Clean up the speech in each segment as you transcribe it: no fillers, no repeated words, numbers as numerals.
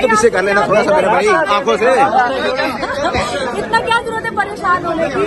तो पीछे कर लेना थोड़ा सा मेरे भाई आंखों से। इतना क्या जरूरत है परेशान होने की।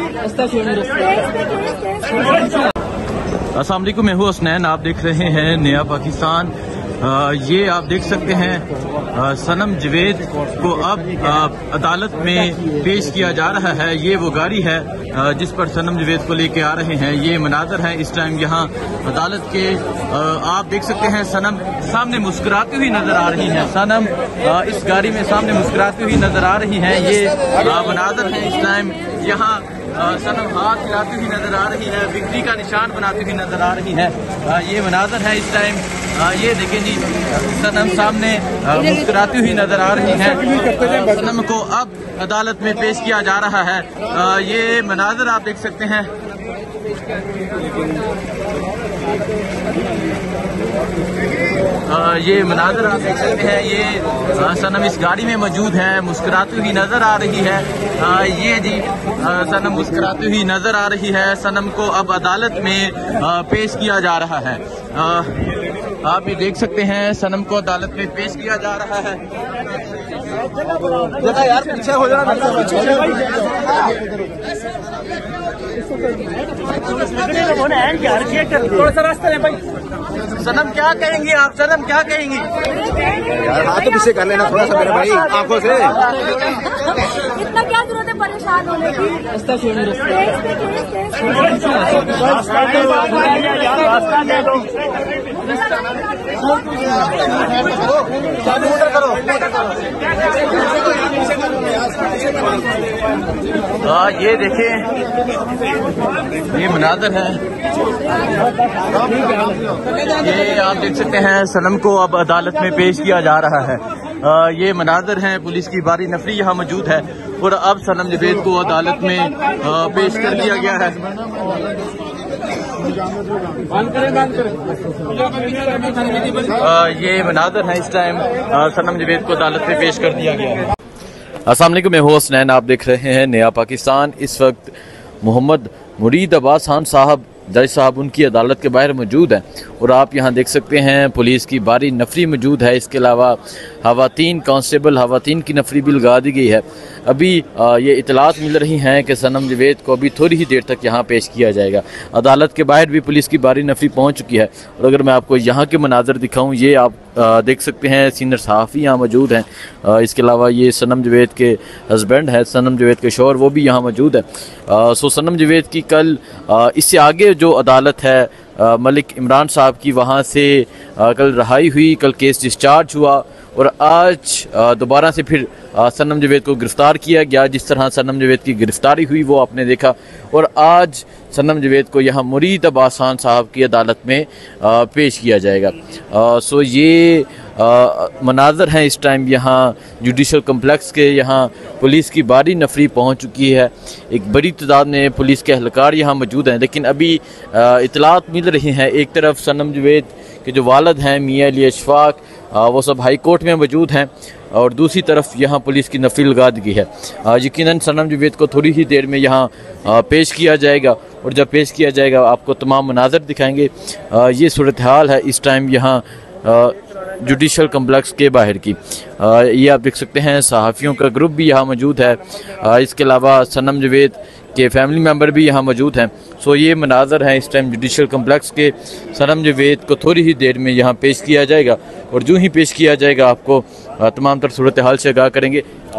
अस्सलाम वालेकुम, मैं हूँ हसनैन, आप देख रहे हैं नया पाकिस्तान। ये आप देख सकते हैं सनम जवेद को अब अदालत में पेश किया जा रहा है। ये वो गाड़ी है जिस पर सनम जवेद को लेके आ रहे हैं। ये मनाजर है इस टाइम यहाँ अदालत के। आप देख सकते हैं सनम सामने मुस्कुराती हुई नजर आ रही हैं। सनम इस गाड़ी में सामने मुस्कुराती हुई नजर आ रही हैं। ये मनाजर है इस टाइम यहाँ। सनम हाथ हिलाती हुई नजर आ रही है, विक्ट्री का निशान बनाती हुई नजर आ रही है। ये मनाजर है इस टाइम। ये देखें जी, सनम सामने मुस्कुराती हुई नजर आ रही है। सनम को अब अदालत में पेश किया जा रहा है। ये मनाजर आप देख सकते हैं। ये मनाजर आप देख सकते हैं। ये सनम इस गाड़ी में मौजूद है, मुस्कुराती हुई नजर आ रही है। ये जी सनम मुस्कुराती हुई नजर आ रही है। सनम को अब अदालत में पेश किया जा रहा है। आप ये देख सकते हैं सनम को अदालत में पेश किया जा रहा है। यार पीछे हो जाना। थोड़ा सा रास्ता है भाई। सनम क्या कहेंगी आप? सनम क्या कहेंगी? यार हाथ तो पीछे कर लेना थोड़ा सा मेरे भाई आंखों से। इतना क्या जरूरत है परेशान होने की। ये देखें, ये मनाजर है। ये आप देख सकते हैं सनम को अब अदालत में पेश किया जा रहा है। ये मनाजर हैं, पुलिस की भारी नफरी यहाँ मौजूद है और अब सनम जवेद को अदालत में पेश कर दिया गया है। ये मनाजर है इस टाइम सनम जवेद को अदालत में पेश कर दिया गया है। अस्सलाम वालेकुम, मैं हूँ हसनैन, आप देख रहे हैं नया पाकिस्तान। इस वक्त मोहम्मद मुरीद अब्बास खान साहब जज साहब उनकी अदालत के बाहर मौजूद हैं और आप यहाँ देख सकते हैं पुलिस की भारी नफरी मौजूद है। इसके अलावा खवातीन कांस्टेबल खवातीन की नफरी भी लगा दी गई है। अभी ये इतलात मिल रही हैं कि सनम जवेद को अभी थोड़ी ही देर तक यहाँ पेश किया जाएगा। अदालत के बाहर भी पुलिस की भारी नफरी पहुँच चुकी है और अगर मैं आपको यहाँ के मनाजर दिखाऊँ, ये आप देख सकते हैं सीनियर सहाफ़ी यहाँ मौजूद हैं। इसके अलावा ये सनम जवेद के हस्बैंड है, सनम जवेद के शौहर, वो भी यहाँ मौजूद है। सो सनम जवेद की कल इससे आगे जो अदालत है मलिक इमरान साहब की, वहाँ से कल रहाई हुई, कल केस डिस्चार्ज हुआ और आज दोबारा से फिर सनम जवेद को गिरफ़्तार किया गया। जिस तरह सनम जवेद की गिरफ़्तारी हुई वो आपने देखा और आज सनम जवेद को यहाँ मुरीद अब्बास खान साहब की अदालत में पेश किया जाएगा। सो ये मनाजर हैं इस टाइम यहाँ जुडिशल कम्प्लेक्स के। यहाँ पुलिस की भारी नफरी पहुँच चुकी है, एक बड़ी तादाद में पुलिस के एहलकार यहाँ मौजूद हैं। लेकिन अभी इतलात मिल रही हैं, एक तरफ सनम जवेद के जो वालिद हैं मियां अली अशफाक, वो सब हाई कोर्ट में मौजूद हैं और दूसरी तरफ यहाँ पुलिस की नफरी लगा दी गई है। यकीनन सनम जवेद को थोड़ी ही देर में यहाँ पेश किया जाएगा और जब पेश किया जाएगा आपको तमाम मनाजर दिखाएंगे। ये सूरत हाल है इस टाइम यहाँ जुडिशल कम्प्लेक्स के बाहर की। ये आप देख सकते हैं सहाफ़ियों का ग्रुप भी यहाँ मौजूद है। इसके अलावा सनम जवेद के फैमिली मेम्बर भी यहाँ मौजूद हैं। सो ये मनाजर हैं इस टाइम जुडिशल कम्प्लेक्स के। सनम जवेद को थोड़ी ही देर में यहाँ पेश किया जाएगा और जो ही पेश किया जाएगा आपको तमाम तर सूरत हाल से आगाह करेंगे।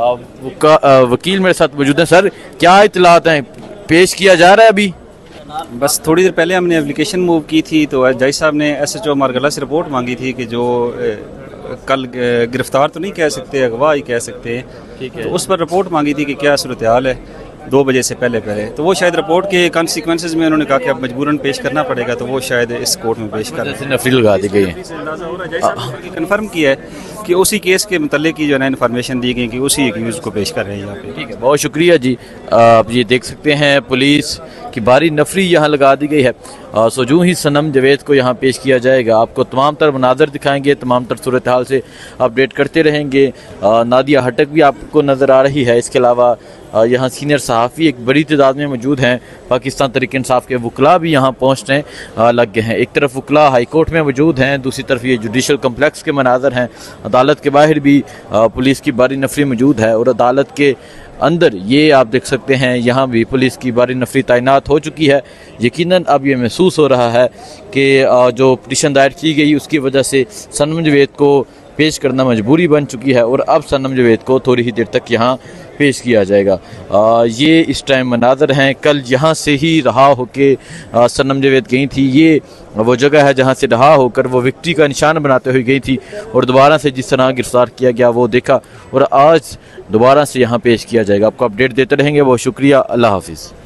वकील मेरे साथ मौजूद हैं। सर, क्या इतलात हैं? पेश किया जा रहा है अभी? बस थोड़ी देर पहले हमने एप्लीकेशन मूव की थी तो जज साहब ने SHO मारगला से रिपोर्ट मांगी थी कि जो कल गिरफ्तार तो नहीं कह सकते, अगवा ही कह सकते हैं, ठीक है। तो उस पर रिपोर्ट मांगी थी कि क्या सूरत हाल है 2 बजे से पहले तो वो शायद रिपोर्ट के कॉन्सिक्वेंसेस में उन्होंने कहा कि अब मजबूरन पेश करना पड़ेगा, तो वो शायद इस कोर्ट में पेश कर नफरी लगा दी गई है। कन्फर्म किया है कि उसी केस के मतलब की जो है इन्फॉर्मेशन दी गई कि उसी एक्यूज को पेश कर रहे हैं यहाँ पे। ठीक है, बहुत शुक्रिया जी। आप ये देख सकते हैं पुलिस की भारी नफरी यहाँ लगा दी गई है। सो जो ही सनम जवेद को यहाँ पेश किया जाएगा आपको तमाम तर मनाजर दिखाएंगे, तमाम तर सूरत हाल से अपडेट करते रहेंगे। नादिया हटक भी आपको नज़र आ रही है। इसके अलावा यहाँ सीनियर सहाफ़ी एक बड़ी तादाद में मौजूद हैं। पाकिस्तान तहरीक इंसाफ के वकला भी यहाँ पहुँचने लग गए हैं। एक तरफ वकला हाई कोर्ट में मौजूद हैं, दूसरी तरफ ये जुडिशल कम्प्लेक्स के मनाजर हैं। अदालत के बाहर भी पुलिस की भारी नफरी मौजूद है और अदालत के अंदर ये आप देख सकते हैं यहाँ भी पुलिस की भारी नफरी तैनात हो चुकी है। यकीनन अब ये महसूस हो रहा है कि जो पिटीशन दायर की गई उसकी वजह से सनम जावेद को पेश करना मजबूरी बन चुकी है और अब सनम जावेद को थोड़ी ही देर तक यहाँ पेश किया जाएगा। ये इस टाइम मनाज़र हैं, कल यहाँ से ही रहा होके सनम जावेद गई थी। ये वो जगह है जहाँ से रहा होकर वो विक्ट्री का निशान बनाते हुए गई थी और दोबारा से जिस तरह गिरफ्तार किया गया वो देखा और आज दोबारा से यहाँ पेश किया जाएगा। आपको अपडेट देते रहेंगे। बहुत शुक्रिया। अल्लाह हाफिज़।